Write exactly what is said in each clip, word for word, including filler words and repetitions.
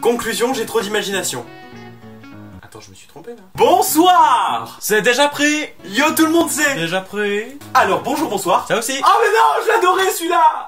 Conclusion, j'ai trop d'imagination. Attends, je me suis trompé là. Bonsoir. C'est déjà prêt. Yo, tout le monde sait. Déjà prêt. Alors, bonjour, bonsoir. Ça aussi. Oh mais non, je l'adorais celui-là.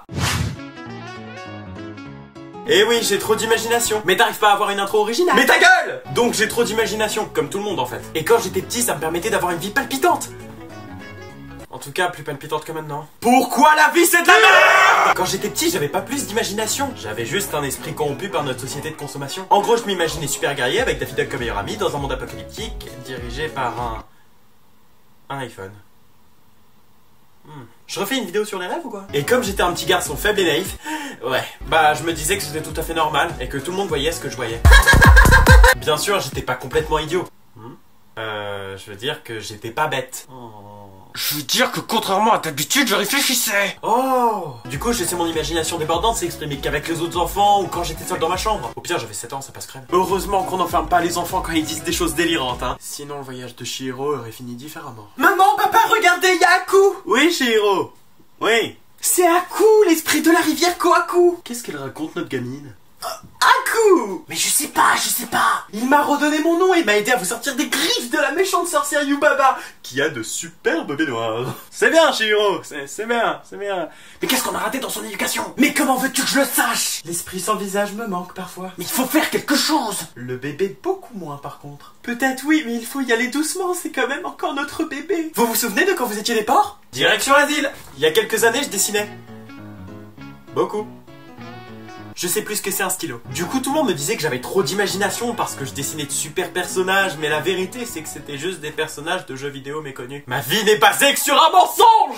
Eh oui, j'ai trop d'imagination. Mais t'arrives pas à avoir une intro originale. Mais ta gueule. Donc j'ai trop d'imagination, comme tout le monde en fait. Et quand j'étais petit, ça me permettait d'avoir une vie palpitante. En tout cas, plus palpitante que maintenant. Pourquoi la vie c'est de la merde? Quand j'étais petit, j'avais pas plus d'imagination. J'avais juste un esprit corrompu par notre société de consommation. En gros, je m'imaginais super guerrier avec Daffy Duck comme meilleur ami dans un monde apocalyptique dirigé par un... un iPhone. Hmm. Je refais une vidéo sur les rêves ou quoi? Et comme j'étais un petit garçon faible et naïf, ouais, bah je me disais que c'était tout à fait normal et que tout le monde voyait ce que je voyais. Bien sûr, j'étais pas complètement idiot. Hmm. Euh, je veux dire que j'étais pas bête. Oh. Je veux dire que contrairement à d'habitude, je réfléchissais. Oh. Du coup, je laissais mon imagination débordante s'exprimer qu'avec les autres enfants ou quand j'étais seul dans ma chambre. Au pire, j'avais sept ans, ça passe crème. Heureusement qu'on n'enferme pas les enfants quand ils disent des choses délirantes, hein. Sinon, le voyage de Chihiro aurait fini différemment. Maman, papa, regardez, y'a Aku. Oui, Chihiro. Oui. C'est Aku, l'esprit de la rivière Kohaku. Qu'est-ce qu'elle raconte, notre gamine? Aku. Mais je sais pas, je sais pas. Il m'a redonné mon nom et m'a aidé à vous sortir des griffes de la méchante sorcière Yubaba, qui a de superbes baignoires. C'est bien, Chihiro, c'est bien, c'est bien. Mais qu'est-ce qu'on a raté dans son éducation? Mais comment veux-tu que je le sache? L'esprit sans visage me manque parfois. Mais il faut faire quelque chose. Le bébé beaucoup moins par contre. Peut-être oui, mais il faut y aller doucement, c'est quand même encore notre bébé. Vous vous souvenez de quand vous étiez des porcs? Direction asile. Il y a quelques années, je dessinais. Beaucoup. Je sais plus ce que c'est un stylo. Du coup, tout le monde me disait que j'avais trop d'imagination parce que je dessinais de super personnages, mais la vérité, c'est que c'était juste des personnages de jeux vidéo méconnus. Ma vie n'est basée que sur un mensonge!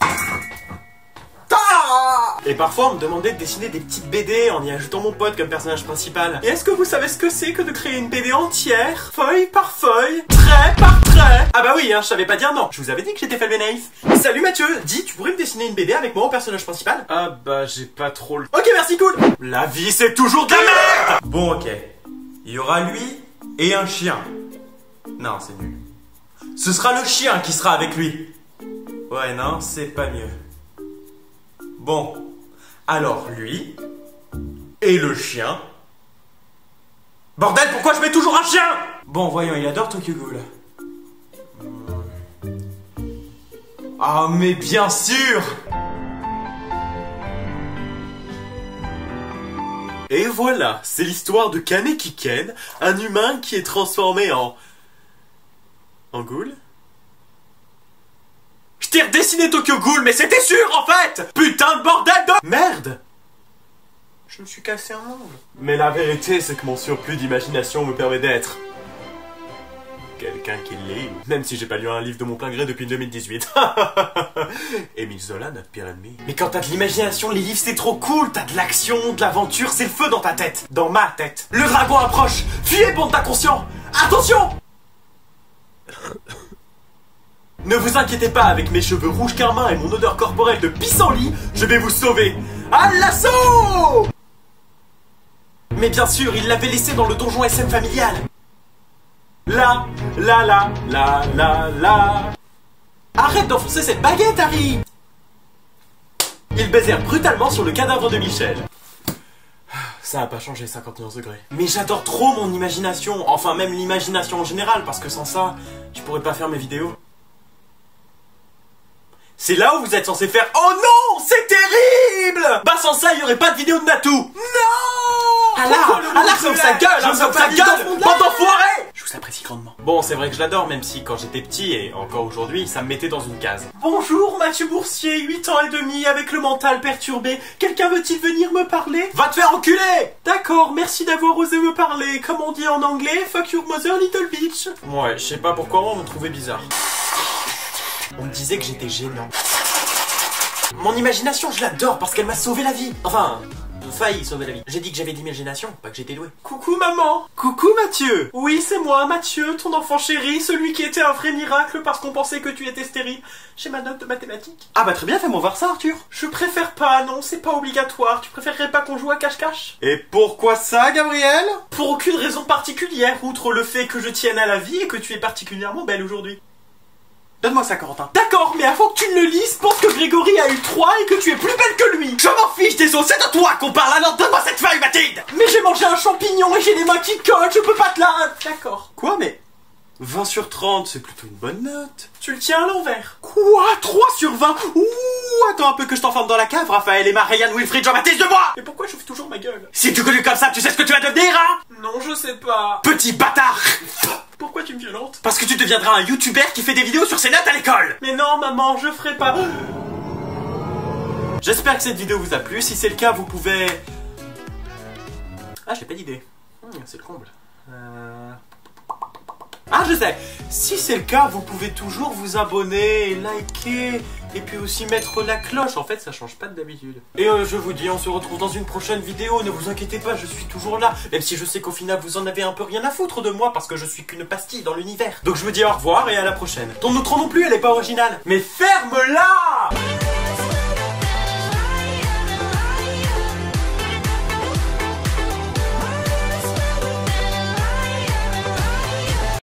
Et parfois, on me demandait de dessiner des petites B D en y ajoutant mon pote comme personnage principal. Et est-ce que vous savez ce que c'est que de créer une B D entière, feuille par feuille, trait par trait? Ah bah oui, hein, je savais pas dire non. Je vous avais dit que j'étais faible et naïf. Salut Mathieu, dis, tu pourrais me dessiner une B D avec moi en personnage principal? Ah bah j'ai pas trop le... Ok, merci, cool. La vie c'est toujours de la merde. Bon, ok. Il y aura lui et un chien. Non, c'est nul. Ce sera le chien qui sera avec lui. Ouais, non, c'est pas mieux. Bon, alors lui et le chien. Bordel, pourquoi je mets toujours un chien? Bon, voyons, il adore Tokyo Ghoul. Ah, mais bien sûr. Et voilà, c'est l'histoire de Kaneki Ken, un humain qui est transformé en... En ghoul? Je t'ai redessiné Tokyo Ghoul, mais c'était sûr en fait! Putain de bordel de... Merde! Je me suis cassé un ongle. Mais la vérité, c'est que mon surplus d'imagination me permet d'être... quelqu'un qui lit, même si j'ai pas lu un livre de mon plein gré depuis deux mille dix-huit. Émile Zola, notre pire ennemi. Mais quand t'as de l'imagination, les livres c'est trop cool. T'as de l'action, de l'aventure, c'est le feu dans ta tête. Dans ma tête. Le dragon approche. Fuyez, bande d'inconscients. Attention! Ne vous inquiétez pas, avec mes cheveux rouges carmin et mon odeur corporelle de pissenlit, je vais vous sauver. À l'assaut! Mais bien sûr, il l'avait laissé dans le donjon S M familial. Là, là, là, là, là, là. Arrête d'enfoncer cette baguette, Harry! Ils baisèrent brutalement sur le cadavre de Michel. Ça a pas changé, cinquante et onze degrés. Mais j'adore trop mon imagination, enfin même l'imagination en général, parce que sans ça, je pourrais pas faire mes vidéos. C'est là où vous êtes censé faire... Oh non, c'est terrible! Bah sans ça, il y aurait pas de vidéo de Natou. Non! Allah, Allah, sauve sa gueule, hein, sauve sa gueule, bande d'enfoirés! Je vous apprécie grandement. Bon, c'est vrai que je l'adore, même si quand j'étais petit, et encore aujourd'hui, ça me mettait dans une case. Bonjour, Mathieu Boursier, huit ans et demi, avec le mental perturbé. Quelqu'un veut-il venir me parler? Va te faire enculer! D'accord, merci d'avoir osé me parler. Comme on dit en anglais, fuck your mother, little bitch. Ouais, je sais pas pourquoi on me trouvait bizarre. On me disait que j'étais gênant. Mon imagination, je l'adore parce qu'elle m'a sauvé la vie. Enfin, failli sauver la vie. J'ai dit que j'avais de l'imagination, pas que j'étais doué. Coucou maman. Coucou Mathieu. Oui, c'est moi, Mathieu, ton enfant chéri, celui qui était un vrai miracle parce qu'on pensait que tu étais stérile. J'ai ma note de mathématiques. Ah bah très bien, fais-moi voir ça, Arthur. Je préfère pas, non, c'est pas obligatoire. Tu préférerais pas qu'on joue à cache-cache? Et pourquoi ça, Gabriel? Pour aucune raison particulière, outre le fait que je tienne à la vie et que tu es particulièrement belle aujourd'hui. Donne-moi ça, Corentin. D'accord, mais avant que tu ne le lises, pense que Grégory a eu trois et que tu es plus belle que lui. Je m'en fiche des os, c'est de toi qu'on parle, alors donne-moi cette feuille, Mathilde. Mais j'ai mangé un champignon et j'ai les mains qui collent, je peux pas te la... D'accord. Quoi, mais... vingt sur trente, c'est plutôt une bonne note. Tu le tiens à l'envers. Quoi? trois sur vingt? Ouh, attends un peu que je t'enferme dans la cave, Raphaël, Emma, Ryan, Wilfried, Jean-Baptiste, de moi. Mais pourquoi j'ouvre toujours ma gueule? Si tu connais comme ça, tu sais ce que tu vas devenir, hein? Non, je sais pas. Petit bâtard. Pourquoi tu me violentes? Parce que tu deviendras un youtubeur qui fait des vidéos sur ses notes à l'école. Mais non, maman, je ferai pas. J'espère que cette vidéo vous a plu. Si c'est le cas, vous pouvez... Ah, j'ai pas d'idée. Hum, c'est le comble. Euh... Ah, je sais. Si c'est le cas, vous pouvez toujours vous abonner, liker, et puis aussi mettre la cloche. En fait, ça change pas de d'habitude. Et euh, je vous dis, on se retrouve dans une prochaine vidéo. Ne vous inquiétez pas, je suis toujours là. Même si je sais qu'au final, vous en avez un peu rien à foutre de moi, parce que je suis qu'une pastille dans l'univers. Donc je vous dis au revoir et à la prochaine. Ton outro non plus, elle est pas originale. Mais ferme-la!